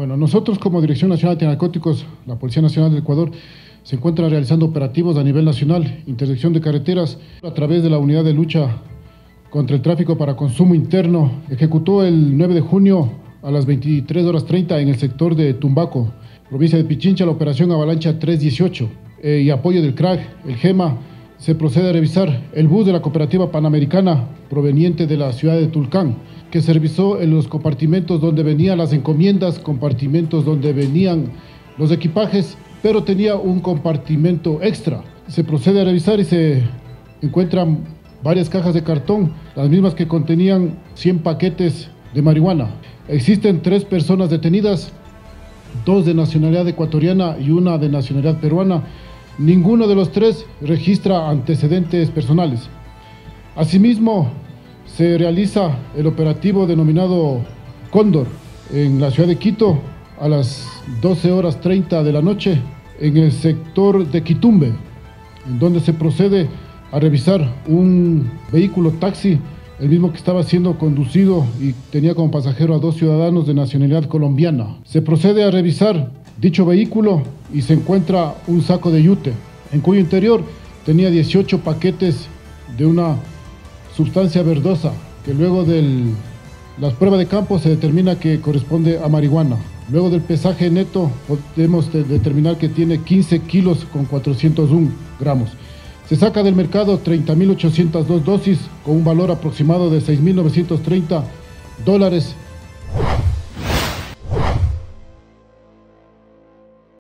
Bueno, nosotros como Dirección Nacional de Antinarcóticos, la Policía Nacional del Ecuador, se encuentra realizando operativos a nivel nacional, interdicción de carreteras, a través de la Unidad de Lucha contra el Tráfico para Consumo Interno. Ejecutó el 9 de junio a las 23:30 en el sector de Tumbaco, provincia de Pichincha, la operación Avalancha 318 y apoyo del CRAG, el GEMA. Se procede a revisar el bus de la Cooperativa Panamericana proveniente de la ciudad de Tulcán, que se revisó en los compartimentos donde venían las encomiendas, compartimentos donde venían los equipajes, pero tenía un compartimento extra. Se procede a revisar y se encuentran varias cajas de cartón, las mismas que contenían 100 paquetes de marihuana. Existen 3 personas detenidas, 2 de nacionalidad ecuatoriana y 1 de nacionalidad peruana. Ninguno de los 3 registra antecedentes personales. Asimismo, se realiza el operativo denominado Cóndor en la ciudad de Quito a las 12:30 de la noche en el sector de Quitumbe, en donde se procede a revisar un vehículo taxi, el mismo que estaba siendo conducido y tenía como pasajero a 2 ciudadanos de nacionalidad colombiana. Se procede a revisar dicho vehículo y se encuentra un saco de yute, en cuyo interior tenía 18 paquetes de una sustancia verdosa, que luego de las pruebas de campo se determina que corresponde a marihuana. Luego del pesaje neto podemos determinar que tiene 15 kilos con 401 gramos. Se saca del mercado 30.802 dosis con un valor aproximado de $6.930